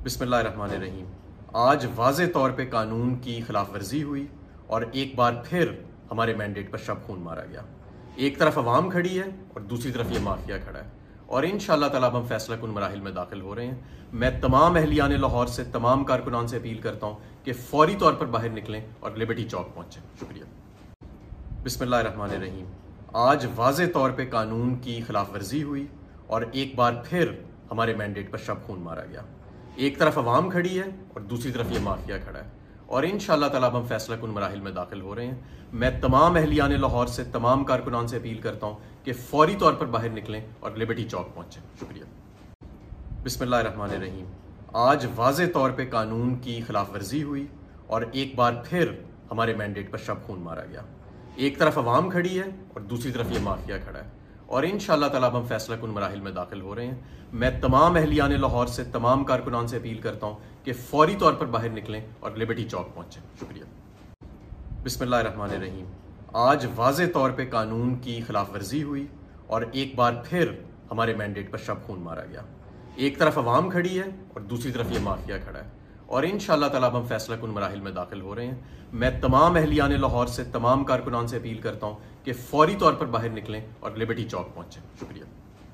बिस्मिल्लाहिर्रहमानिर्रहीम। आज वाज़े तौर पे कानून की खिलाफ वर्जी हुई और एक बार फिर हमारे मैंडेट पर शब खून मारा गया। एक तरफ अवाम खड़ी है और दूसरी तरफ ये माफिया खड़ा है और इंशाअल्लाह ताला अब हम फैसला कुन मराहिल में दाखिल हो रहे हैं। मैं तमाम अहलियान लाहौर से, तमाम कारकुनान से अपील करता हूँ कि फौरी तौर पर बाहर निकलें और लिबर्टी चौक पहुँचें। शुक्रिया। बिस्मिल्लाहिर्रहमानिर्रहीम। आज वाज़े तौर पे कानून की खिलाफ वर्जी हुई और एक बार फिर हमारे मैंडेट पर शब खून मारा गया। एक तरफ अवाम खड़ी है और दूसरी तरफ ये माफिया खड़ा है और इंशाअल्लाह ताला अब हम फैसला कुन मराहिल में दाखिल हो रहे हैं। मैं तमाम अहलियान लाहौर से, तमाम कारकुनान से अपील करता हूँ कि फौरी तौर पर बाहर निकलें और लिबर्टी चौक पहुँचें। शुक्रिया। बिस्मिल्लाहिर्रहमानिर्रहीम। आज वाज़े तौर पे कानून की खिलाफ वर्जी हुई और एक बार फिर हमारे मैंडेट पर शब खून मारा गया। एक तरफ अवाम खड़ी है और दूसरी तरफ ये माफिया खड़ा है और इंशाअल्लाह ताला अब हम फैसला कुन मराहिल में दाखिल हो रहे हैं। मैं तमाम अहलियान लाहौर से, तमाम कारकुनान से अपील करता हूँ कि फौरी तौर पर बाहर निकलें और लिबर्टी चौक पहुँचें। शुक्रिया। बिस्मिल्लाहिर्रहमानिर्रहीम। आज वाज़े तौर पे कानून की खिलाफ वर्जी हुई और एक बार फिर हमारे मैंडेट पर शब खून मारा गया। एक तरफ अवाम खड़ी है और दूसरी तरफ ये माफिया खड़ा है और इंशाअल्लाह ताला अब हम फैसला कुन मराहिल में दाखिल हो रहे हैं। मैं तमाम अहलियान लाहौर से, तमाम कारकुनान से अपील करता हूँ कि फौरी तौर पर बाहर निकलें और लिबर्टी चौक पहुँचें। शुक्रिया।